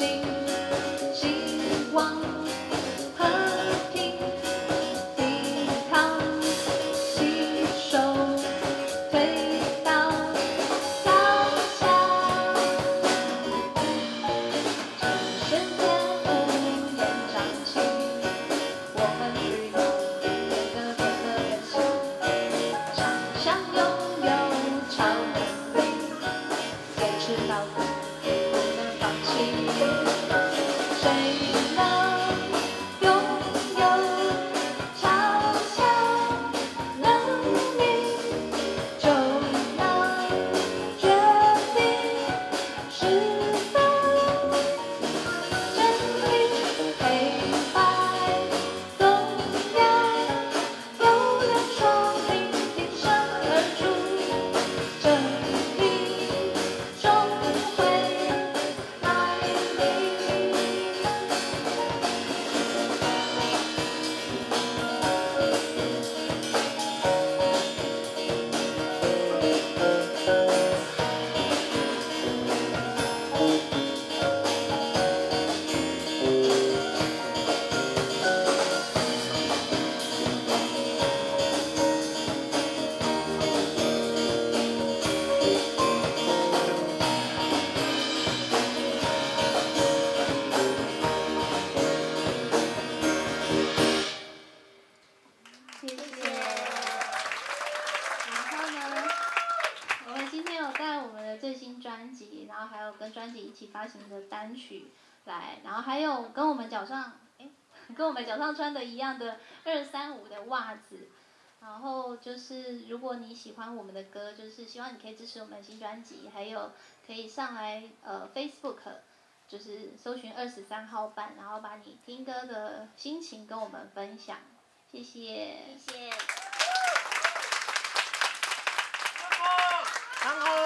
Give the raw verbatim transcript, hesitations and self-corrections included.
心，希望和平，抵抗吸收，推倒高墙。只剩天乌烟瘴气，我们需要变得变得更强，常想拥有超能力，坚持到底，不能放弃。谁能拥有超强能力，就能决定是非。真理黑白动摇，有两双臂挺身而出，正义终会来临。谢谢。然后呢，我们今天有带我们的最新专辑，然后还有跟专辑一起发行的单曲来，然后还有跟我们脚上，哎，跟我们脚上穿的一样的二三五的袜子。然后就是如果你喜欢我们的歌，就是希望你可以支持我们的新专辑，还有可以上来呃 Facebook，就是搜寻二十三号班，然后把你听歌的心情跟我们分享。谢谢。 谢谢。然后。